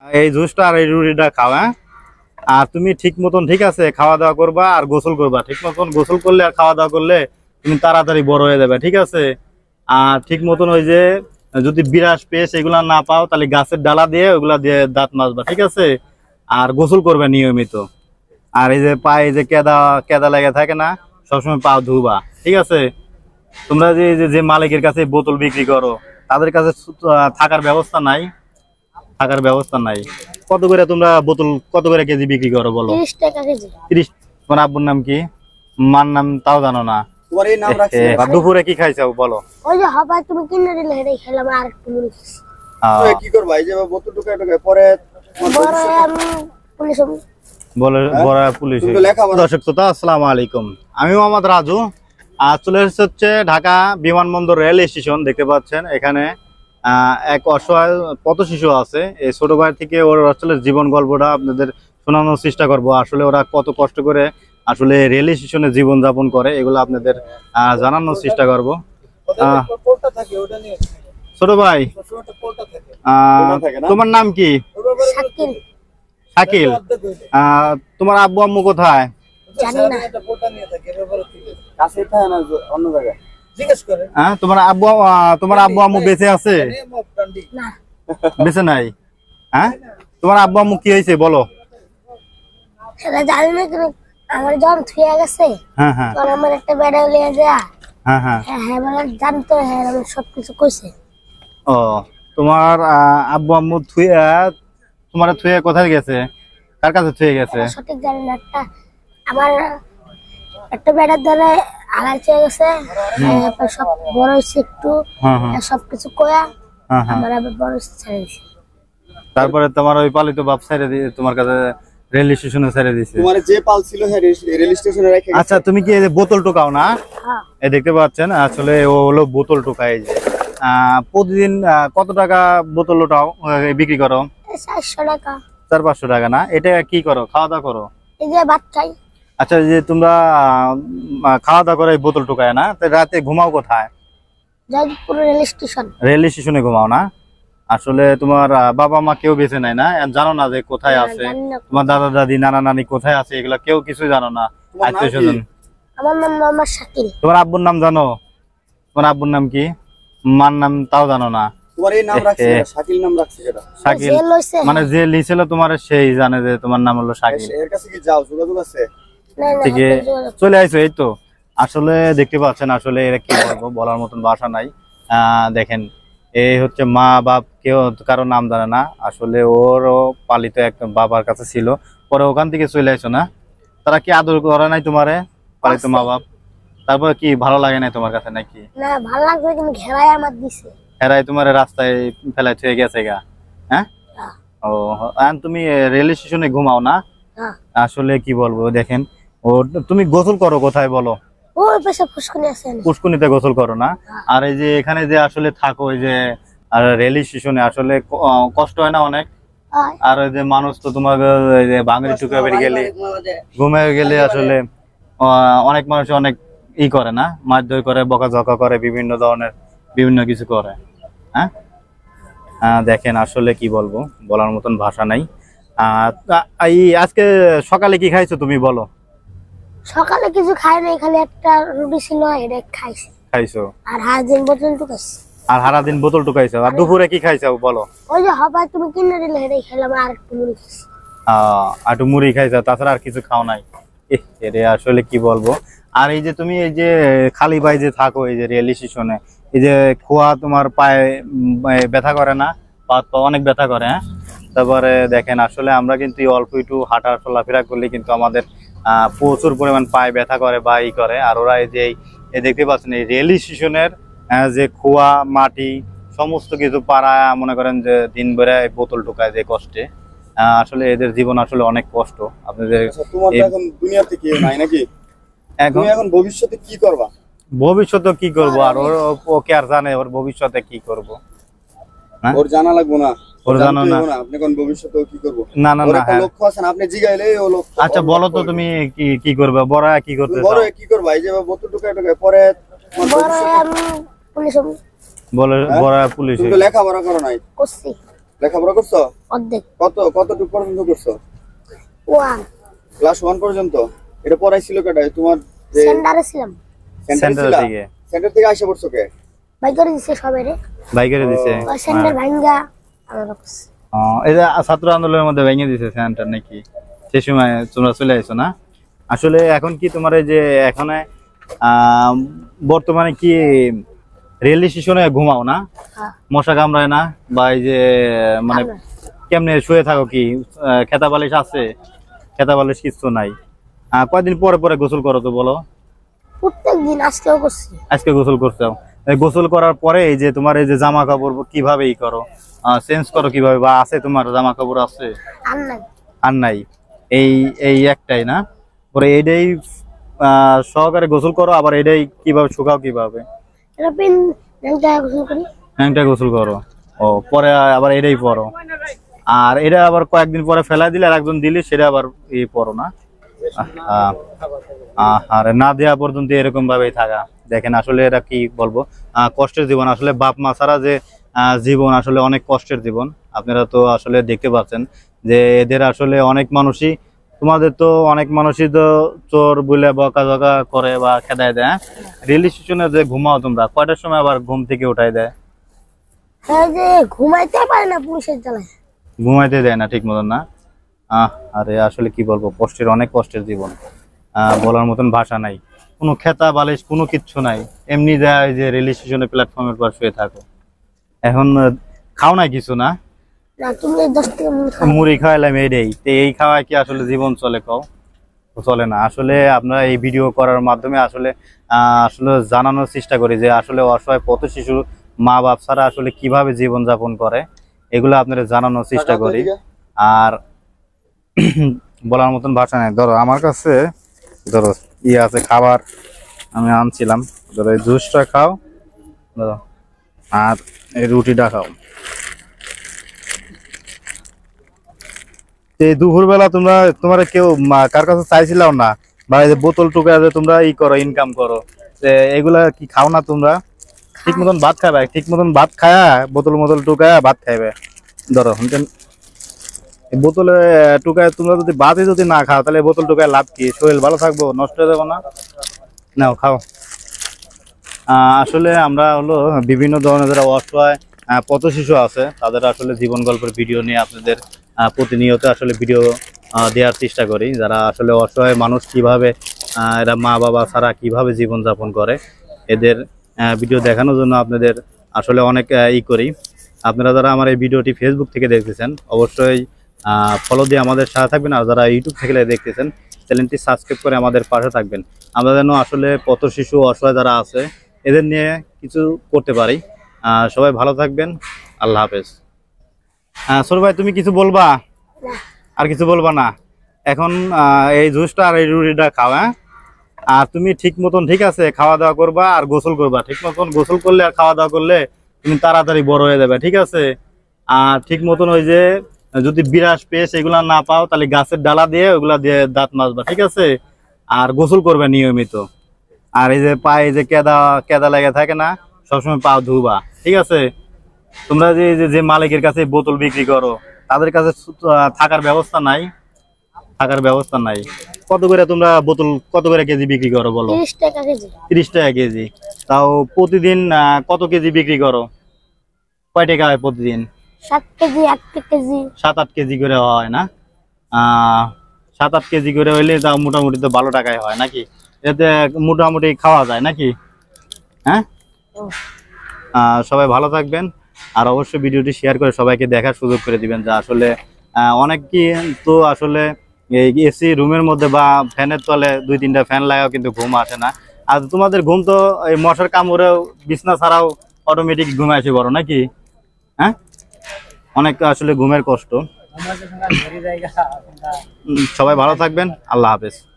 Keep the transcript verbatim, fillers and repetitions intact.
এই জুসটা আর এই রুটিটা খাওয়া, আর তুমি ঠিক মতন ঠিক আছে খাওয়া দাওয়া করবা আর গোসল করবা। ঠিক মতন গোসল করলে আর খাওয়া দাওয়া করলে তুমি তাড়াতাড়ি বড় হয়ে যাবে, ঠিক আছে? আর ঠিক মতন ওই যে যদি বিরাস পেস এগুলা না পাও তাহলে গাছের ডালা দিয়ে ওগুলা দিয়ে দাঁত মাজবা, ঠিক আছে? আর গোসল করবে নিয়মিত। আর এই যে পায়ে যে কেদা কেদা লেগে থাকে না, সবসময় পা ধুবা, ঠিক আছে? তোমরা যে যে মালিকের কাছে বোতল বিক্রি করো তাদের কাছে থাকার ব্যবস্থা নাই, থাকার ব্যবস্থা নাই। কত করে তোমরা বোতল কত করে কেজি বিক্রি করো বলো? ত্রিশ টাকা কেজি। ত্রিশ। তোমার আব্বুর নাম কি? মার নাম তাও জানো না? তোমার এই নাম রাখছি। দুপুরে কি খাইছো বলো? ওই যে হবা তুমি কিনে দিলে হেডে খেলাম আর একটু মুড়ি খাইছি। তুই কি করবা এই যে বোতল টুকায় টুকায় পরে বড় আমি পুলিশ বলে বড় পুলিশ। দর্শক শ্রোতা আসসালামু আলাইকুম, আমি মোহাম্মদ রাজু। আর চলে এসেছে হচ্ছে ঢাকা বিমানবন্দর রেল স্টেশন। দেখতে পাচ্ছেন এখানে এক অসহায় পথ শিশু আছে। এই ছোট ভাই থেকে ওর আসলে জীবন গল্পটা আপনাদের শোনানোর চেষ্টা করব। আসলে ওরা কত কষ্ট করে আসলে রেল স্টেশনে জীবন যাপন করে এগুলো আপনাদের জানানোর চেষ্টা করব। ছোট ভাই, তোমার নাম কি? শাকিল। শাকিল। তোমার আব্বু আম্মু কোথায়? জানি না। অন্য জায়গায় হ্যাঁ, তোমার আব্বু তোমার আব্বু আম্মু বেঁচে আছে? না, বেঁচে নাই। হ্যাঁ, তোমার আব্বু আম্মু কি হয়েছে বলো? সেটা জানি না, কিন্তু আমার যখন থুয়ে গেছে হ্যাঁ হ্যাঁ তখন আমার একটা বেড়া লিয়ে যা হ্যাঁ হ্যাঁ হ্যাঁ হ্যাঁ মানে জানতো, হ্যাঁ আমি সবকিছু কইছে। ও, তোমার আব্বু আম্মু থুয়ে তোমার থুয়ে কোথায় গেছে? কার কাছে থুয়ে গেছে সঠিক জানি না। একটা আমার একটা বেড়ার দ্বারা আড়াই চেয়ে গেছে, সব বড় হয়েছে একটু, সবকিছু কয়া আমার আবার বড় ছেড়ে দিছে। তারপরে তোমার ওই পালিত বাপ ছেড়ে দিয়ে তোমার কাছে রেল স্টেশনে ছেড়ে দিছে। তোমার যে পাল ছিল রেল স্টেশনে রেখে। আচ্ছা, তুমি কি এই যে বোতল টোকাও না? এই দেখতে পাচ্ছেন আসলে ও হলো বোতল টোকায়। যে প্রতিদিন কত টাকা বোতল ওটাও বিক্রি করো? চারশো টাকা। চার পাঁচশো টাকা না? এটা কি করো, খাওয়া দাওয়া করো? এই যে ভাত খাই। আচ্ছা, যে তোমরা খাওয়া দাওয়া করে বোতল টোকায় না, রাতে ঘুমাও কোথায়? Jaipur rail station. রেল স্টেশনে ঘুমাও না? আসলে তোমার বাবা মা কেউ বেঁচে নাই না? জানো না যে কোথায় আছে তোমার দাদা দাদি নানা নানি কোথায় আছে? এগুলা কেউ কিছু জানো না? আত্মীয় স্বজন। আমার নাম মোহাম্মদ শাকিল। তোমার আব্বুর নাম জানো? তোমার আব্বুর নাম কি? মার নাম তাও জানো না? তোমার এই নাম রাখছি শাকিল নাম রাখছি কেন? শাকিল মানে যে লিছিল তোমার সেই জানে যে তোমার নাম হলো শাকিল। এর কাছে কি যাও যোগাযোগ আছে? ঠিক চলে আইছো এই তো। আসলে দেখতে পাচ্ছেন আসলে এরা কি বলবো, বলার মতন ভাষা নাই। আহ দেখেন, এই হচ্ছে মা বাপ কেউ কারো নাম জানে না। আসলে ওরও পালিত এক বাবার কাছে ছিল, পরে ওখান থেকে চলে আসো না? তারা কি আদর করে নাই তোমারে পালিত মা বাপ? তারপরে কি ভালো লাগে নাই তোমার কাছে নাকি? না, ভালো লাগবে, কিন্তু ঘেরাই আমার দিছে। হেরাই তোমার রাস্তায় ফেলাই থুয়ে গেছে গা? হ্যাঁ। ও, তুমি রেল স্টেশনে ঘুমাও না? আসলে কি বলবো, দেখেন ও তুমি গোসল করো কোথায় বলো? ওই পাশে পুষ্কুনি আছে। পুষ্কুনিতে গোসল করো না? আর এই যে এখানে যে আসলে থাকো এই যে আর রেল স্টেশনে আসলে কষ্ট হয় না অনেক? আর ওই যে মানুষ তো তোমার বাঙালি টুকা বেরিয়ে গেলে ঘুমে গেলে আসলে অনেক মানুষ অনেক ই করে না, মারধর করে, বকাঝকা করে, বিভিন্ন ধরনের বিভিন্ন কিছু করে। হ্যাঁ, দেখেন আসলে কি বলবো, বলার মতন ভাষা নাই। আহ আজকে সকালে কি খাইছো তুমি বলো? সকালে কিছু খাই নাই, খালি একটা রুটি ছিল এটা খাইছি। খাইছো? আর সারা দিন বোতল টুকাইছি। আর সারা দিন বোতল টুকাইছো? আর দুপুরে কি খাইছো বলো? ওই যে হবা তুমি কিনে দিলে হেডে খেলাম আর একটু মুড়ি খাইছি। আহ একটু মুড়ি খাইছো, তাছাড়া আর কিছু খাও নাই? এরে আসলে কি বলবো। আর এই যে তুমি এই যে খালি পায়ে যে থাকো এই যে রেল স্টেশনে, এই যে খোয়া তোমার পায়ে ব্যথা করে না? পা অনেক ব্যথা করে। হ্যাঁ, তারপরে দেখেন আসলে আমরা কিন্তু অল্প একটু হাঁটা চলাফেরা করলে কিন্তু আমাদের আহ প্রচুর পরিমাণ পায়ে ব্যথা করে বা ই করে। আর ওরা এই যে দেখতে পাচ্ছেন এই রেল স্টেশনের যে খোয়া মাটি সমস্ত কিছু পাড়া মনে করেন যে দিন বেড়ে বোতল টোকায় যে কষ্টে, আসলে এদের জীবন আসলে অনেক কষ্ট। আপনাদের এখন দুনিয়াতে কি নাই নাকি? এখন এখন ভবিষ্যতে কি করবা? ভবিষ্যতে কি করবো আর ওকে আর জানে ওর ভবিষ্যতে কি করবো? ওর জানা লাগবো না? ওর জানা না আপনি কোন ভবিষ্যতে কি করব? না না না, লক্ষ্য আছে আপনি জিগাইলে ও লক্ষ্য। আচ্ছা বলো তো তুমি কি কি করবে? বড় কি করতে চাও? বড় কি করবা এই যে বোতল টুকায় টুকায় পরে বড় আমি পুলিশ বলে বড় পুলিশ। তুমি লেখাপড়া করো নাই? করছি। লেখাপড়া করছো? অর্ধেক। কত কতটুকু পর্যন্ত করছো? ওয়ান। ক্লাস ওয়ান পর্যন্ত। এটা পড়াইছিল কেডা? তোমার যে সেন্টারে ছিলাম। সেন্টার থেকে সেন্টার থেকে আইসা পড়ছো কে? বাইক করে দিছে সবাইরে। বাইক করে দিছে। ওই সেন্টার ভাঙ্গা আমরা করছি। ও এই যে ছাত্র আন্দোলনের মধ্যে ভেঙে দিছে সেন্টার নাকি? সেই সময় তোমরা চলে আইছো না? আসলে এখন কি তোমার এই যে এখানে আহ বর্তমানে কি রেল স্টেশনে ঘুমাও না? হ্যাঁ। মশা কামড়ায় না? বা এই যে মানে কেমনে শুয়ে থাকো কি? খেতা বালিশ আছে? খেতা বালিশ কিছু নাই? আহ কয়দিন পরে পরে গোসল করো তো বলো? প্রত্যেক দিন আজকেও করছি। আজকে গোসল করছো? এই গোসল করার পরে এই যে তোমার এই যে জামা কাপড় কিভাবে ই করো? চেঞ্জ করো কিভাবে? বা আছে তোমার জামা কাপড় আছে? আর নাই। আর নাই, এই এই একটাই না? পরে এইটাই আহ সহকারে গোসল করো, আবার এটাই কিভাবে শুকাও কিভাবে? এটা পিন ন্যাংটা গোসল করি। ন্যাংটা গোসল করো। ও পরে আবার এটাই পরো। আর এটা আবার কয়েকদিন পরে ফেলা দিলে আর একজন দিলে সেটা আবার ই পরো না? আর না দেওয়া পর্যন্ত এরকম ভাবেই থাকা। দেখেন আসলে এটা কি বলবো, আহ কষ্টের জীবন। আসলে বাপ মা ছাড়া যে আহ জীবন আসলে অনেক কষ্টের জীবন। আপনারা তো আসলে দেখতে পাচ্ছেন যে এদের আসলে অনেক মানুষই, তোমাদের তো অনেক মানুষই তো চোর বলে বকাঝকা করে বা খেদায় দেয়। রেল স্টেশনে যে ঘুমাও তোমরা, কয়টার সময় আবার ঘুম থেকে উঠাই দেয়? এই যে ঘুমাইতে পারে না পুলিশের জ্বালায়। ঘুমাইতে দেয় না ঠিক মতন না? আহ আরে আসলে কি বলবো, কষ্টের অনেক কষ্টের জীবন। আহ বলার মতন ভাষা নাই। কোনো খেতা বালিশ কোনো কিচ্ছু নাই, এমনি যায় যে রেল স্টেশনে প্ল্যাটফর্মের পর শুয়ে থাকো। এখন খাও নাই কিছু না? না, তুমি দশ টাকা মুড়ি খাও। মুড়ি খাওয়াইলাম এইটাই, তো এই খাওয়ায় কি আসলে জীবন চলে? কও চলে না। আসলে আপনারা এই ভিডিও করার মাধ্যমে আসলে আহ আসলে জানানোর চেষ্টা করি যে আসলে অসহায় পথ শিশু মা বাপ ছাড়া আসলে কিভাবে জীবন যাপন করে, এগুলো আপনারা জানানোর চেষ্টা করি। আর বলার মতন ভাষা নেই। ধরো আমার কাছে ধরো ইয়ে আছে খাবার, আমি আনছিলাম। ধরো এই জুসটা খাও, ধরো, আর এই রুটিটা খাও। এই দুপুর বেলা তোমরা তোমার কেউ কার কাছে চাইছিলাম না, বা এই যে বোতল টুকা যে তোমরা ই করো, ইনকাম করো, এগুলা কি খাও না তোমরা? ঠিক মতন ভাত খাবে, ঠিক মতন ভাত খায়া বোতল মোতল টুকায় ভাত খাইবে। ধরো বোতলে টুকায় তোমরা যদি ভাতই যদি না খাও, তাহলে বোতল টুকায় লাভ কি? শরীর ভালো থাকবো? নষ্ট হয়ে যাবো না? নাও খাও। আহ আসলে আমরা হলো বিভিন্ন ধরনের যারা অসহায় পথ শিশু আছে, তাদের আসলে জীবন গল্পের ভিডিও নিয়ে আপনাদের প্রতিনিয়ত আসলে ভিডিও দেওয়ার চেষ্টা করি। যারা আসলে অসহায় মানুষ, কিভাবে এরা মা বাবা ছাড়া কিভাবে জীবন যাপন করে, এদের ভিডিও দেখানোর জন্য আপনাদের আসলে অনেক ই করি। আপনারা যারা আমার এই ভিডিওটি ফেসবুক থেকে দেখতেছেন, অবশ্যই ফলো দিয়ে আমাদের সাথে থাকবেন। আর যারা ইউটিউব থেকে দেখতেছেন, চ্যানেলটি সাবস্ক্রাইব করে আমাদের পাশে থাকবেন। আমরা যেন আসলে পথ শিশু অসহায় যারা আছে এদের নিয়ে কিছু করতে পারি। সবাই ভালো থাকবেন। আল্লাহ হাফেজ। সরু ভাই, তুমি কিছু বলবা? আর কিছু বলবা না? এখন এই জুসটা আর এই রুটিটা খাও, হ্যাঁ? আর তুমি ঠিক মতন, ঠিক আছে, খাওয়া দাওয়া করবা আর গোসল করবা। ঠিক মতন গোসল করলে আর খাওয়া দাওয়া করলে তুমি তাড়াতাড়ি বড় হয়ে যাবে, ঠিক আছে? আর ঠিক মতন ওই যে যদি বিরাস পেশ এগুলা না পাও, তাহলে গাছের ডালা দিয়ে ওগুলা দিয়ে দাঁত মাজবা, ঠিক আছে? আর গোসল করবে নিয়মিত। আর এই যে পায়ে যে কেদা কেদা লেগে থাকে না, সবসময় পা ধুবা, ঠিক আছে? তোমরা যে যে মালিকের কাছে বোতল বিক্রি করো, তাদের কাছে থাকার ব্যবস্থা নাই, থাকার ব্যবস্থা নাই। কত করে তোমরা বোতল কত করে কেজি বিক্রি করো বলো? তিরিশ টাকা কেজি। তিরিশ টাকা কেজি। তাও প্রতিদিন কত কেজি বিক্রি করো? কয় টাকা হয় প্রতিদিন? সাত কেজি আট কেজি। সাত আট কেজি করে হয় না? আহ সাত আট কেজি করে হইলে তাও মোটামুটি তো ভালো টাকায় হয় নাকি? এতে মোটামুটি খাওয়া যায় নাকি? হ্যাঁ। আহ সবাই ভালো থাকবেন। আর অবশ্যই ভিডিওটি শেয়ার করে সবাইকে দেখার সুযোগ করে দিবেন। যে আসলে অনেক কি তো আসলে এই এসি রুমের মধ্যে বা ফ্যানের তলে দুই তিনটা ফ্যান লাগাও কিন্তু ঘুম আসে না। আর তোমাদের ঘুম তো এই মশার কামড়েও বিছনা ছাড়াও অটোমেটিক ঘুমে আসে বড় নাকি? হ্যাঁ, অনেক আসলে ঘুমের কষ্ট। সবাই ভালো থাকবেন। আল্লাহ হাফেজ।